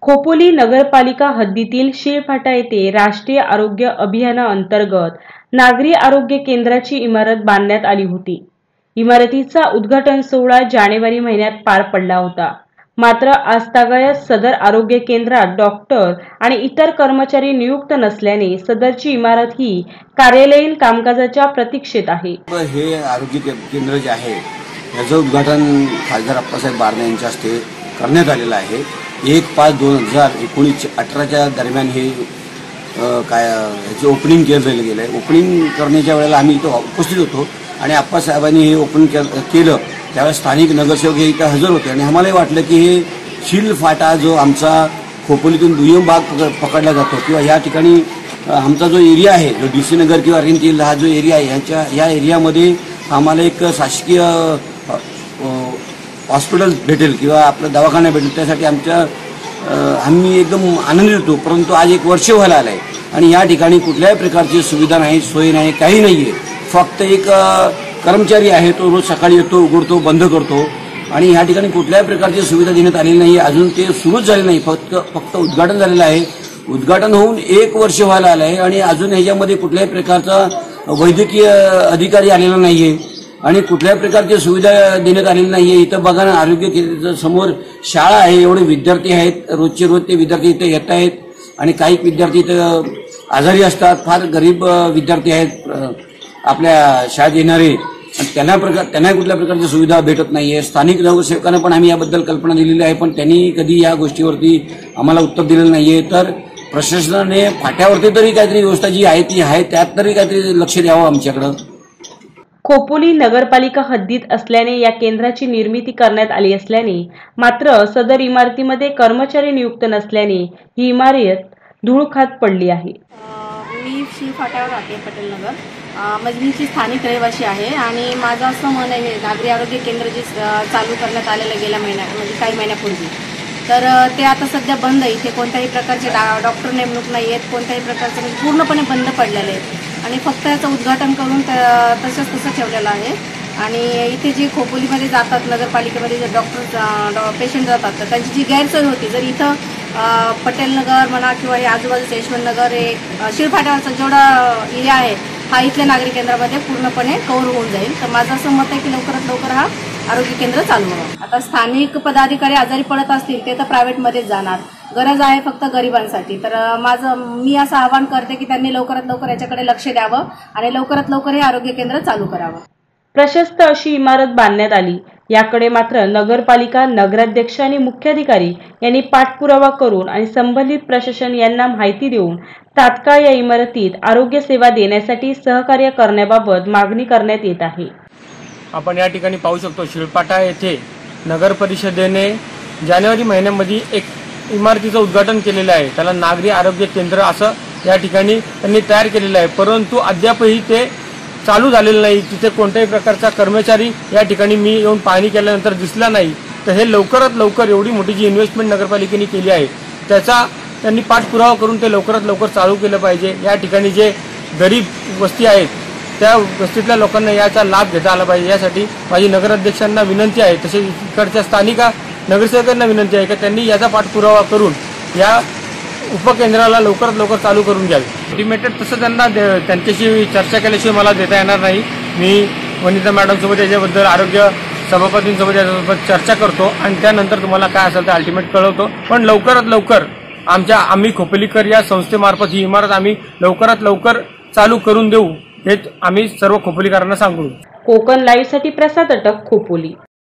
खोपोली नगरपालिका हद्दीतील शिळफाटा येथे राष्ट्रीय आरोग्य अभियानाअंतर्गत नागरी आरोग्य केंद्राची इमारत बांधण्यात आली होती। इमारतीचा उद्घाटन सोहळा जानेवारी महिन्यात पार पडला होता। मात्र आजतागायत सदर आरोग्य केंद्रात डॉक्टर आणि इतर कर्मचारी नियुक्त नसल्याने सदरची इमारत ही कार्यालयीन कामकाजाच्या प्रतीक्षेत आहे। हे आरोग्य केंद्र जे आहे याचं उद्घाटन खासदार अप्पासाहेब बारणे यांच्या हस्ते करण्यात आलेलं आहे। 1/5/2019-18 दरम्यान हे याचे ओपनिंग केलं गेलं आहे। ओपनिंग करण्याच्या वेळेला आम्ही इथं उपस्थित होतो आणि अप्पासाहेबांनी हे ओपन केलं त्यावेळेस स्थानिक नगरसेवक हे इथं हजर होते आणि आम्हालाही वाटलं की हे शिळफाटा जो आमचा खोपोलीतून दुय्यम भाग पकडला जातो किंवा या ठिकाणी आमचा जो एरिया आहे जो DC नगर किंवा रेंज हा जो एरिया आहे या एरियामध्ये आम्हाला एक शासकीय हॉस्पिटल भेटेल किंवा आपला दवाखाना भेटेल त्यासाठी आम्ही एकदम आनंदित होतो। परंतु आज 1 वर्ष व्हायला आलं आहे आणि या ठिकाणी कुठल्याही प्रकारची सुविधा नाही, सोय नाही, काही नाही आहे। फक्त एक कर्मचारी आहे तो रोज सकाळी येतो, उघडतो, बंद करतो आणि या ठिकाणी कुठल्याही प्रकारची सुविधा देण्यात आलेली नाही। अजून ते सुरूच झाले नाही, फक्त उद्घाटन झालेलं आहे। उद्घाटन होऊन 1 वर्ष व्हायला आलं आहे आणि अजून ह्याच्यामध्ये कुठल्याही प्रकारचा वैद्यकीय अधिकारी आलेला नाहीये आणि कुठल्याही प्रकारची सुविधा देण्यात आलेली नाहीये। इथं बघा ना, आरोग्य केंद्राच्या समोर शाळा आहे, एवढे विद्यार्थी आहेत, रोजचे रोज ते विद्यार्थी इथे येत आहेत आणि काही विद्यार्थी इथं आजारी असतात, फार गरीब विद्यार्थी आहेत आपल्या शाळेत येणारे, त्यांना कुठल्या प्रकारची सुविधा भेटत नाहीये। स्थानिक नगरसेवकांना पण आम्ही याबद्दल कल्पना दिलेली आहे पण त्यांनी कधी या गोष्टीवरती आम्हाला उत्तर दिलेलं नाहीये। तर प्रशासनाने फाट्यावरती तरी काहीतरी व्यवस्था जी आहे ती आहे त्यात तरी काहीतरी लक्ष द्यावं आमच्याकडं। खोपोली नगरपालिका हद्दीत असल्याने या केंद्राची निर्मिती करण्यात आली असल्याने मात्र सदर इमारतीमध्ये कर्मचारी नियुक्त नसल्याने ही इमारत धूळ खात पडली आहे। मी शिळफाट्यावर राहते, पटेल नगर, मजलीची स्थानिक रहिवासी आहे आणि माझं असं मन आहे नागरी आरोग्य केंद्र जे चालू करण्यात आलेलं गेल्या महिन्यात म्हणजे काही महिन्यापूर्वी, तर ते आता सध्या बंद आहे। इथे कोणत्याही प्रकारचे डॉक्टर नेमणूक नाही आहेत, कोणत्याही प्रकारचं म्हणजे पूर्णपणे बंद पडलेले आहेत आणि फक्त याचं उद्घाटन करून तसं ठेवलेलं आहे। आणि इथे जे खोपोलीमध्ये जातात, नगरपालिकेमध्ये जे डॉक्टर पेशंट जातात तर त्यांची जी गैरसोय होती, जर इथं पटेल नगर म्हणा किंवा हे आजूबाजूचं यशवंत नगर हे शिळफाट्यावरचा जेवढा एरिया आहे हा इथल्या नागरी केंद्रामध्ये पूर्णपणे कव्हर होऊन जाईल। तर माझं असं मत आहे की लवकरात लवकर हा आरोग्य केंद्र चालू व्हावं। आता स्थानिक पदाधिकारी आजारी पडत असतील ते तर प्रायव्हेटमध्येच जाणार, गरज आहे फक्त गरिबांसाठी। तर मी असं आवाहन करते की त्यांनी लवकरात लवकर याच्याकडे लक्ष द्यावं आणि लवकरात लवकर हे आरोग्य केंद्र चालू करावं। प्रशस्त अशी इमारत बांधण्यात आली, याकडे मात्र नगरपालिका, नगराध्यक्ष आणि मुख्याधिकारी यांनी पाठपुरावा करून आणि संबंधित प्रशासन यांना माहिती देऊन तात्काळ या इमारतीत आरोग्य सेवा देण्यासाठी सहकार्य करण्याबाबत मागणी करण्यात येत आहे। आपण या ठिकाणी पाहू शकतो शिळफाटा येथे नगर परिषदेने जानेवारी महिन्यामध्ये एक इमारतीचं उद्घाटन केलेलं आहे। त्याला नागरी आरोग्य केंद्र असं या ठिकाणी त्यांनी तयार केलेलं आहे, परंतु अद्यापही ते चालू झालेलं नाही। तिथे कोणत्याही प्रकारचा कर्मचारी या ठिकाणी मी येऊन पाहणी केल्यानंतर दिसला नाही। तर हे लवकरात लवकर एवढी मोठी जी इन्व्हेस्टमेंट नगरपालिकेने केली आहे त्याचा त्यांनी पाठपुरावा करून ते लवकरात लवकर चालू केलं पाहिजे। या ठिकाणी जे गरीब वस्ती आहेत त्या वस्तीतल्या लोकांना याचा लाभ घेता आला पाहिजे, यासाठी माझी नगराध्यक्षांना विनंती आहे, तसेच इकडच्या स्थानिक नगरसेवकांना विनंती आहे की त्यांनी याचा पाठपुरावा करून या उपकेंद्राला लवकरात लवकर चालू करून घ्यावे। एस्टिमेटेड तसं त्यांच्याशी चर्चा केल्याशिवाय मला देता येणार नाही। मी वनिता मॅडमसोबत याच्याबद्दल आरोग्य सभापतींसोबत याच्यासोबत चर्चा करतो आणि त्यानंतर तुम्हाला काय असेल ते अल्टिमेट कळवतो। पण लवकरात लवकर आम्ही खोपोलीकर या संस्थेमार्फत ही इमारत आम्ही लवकरात लवकर चालू करून देऊ हे आम्ही सर्व खोपोलीकरांना सांगू। कोकण लाईव्ह साठी प्रसाद अटक, खोपोली।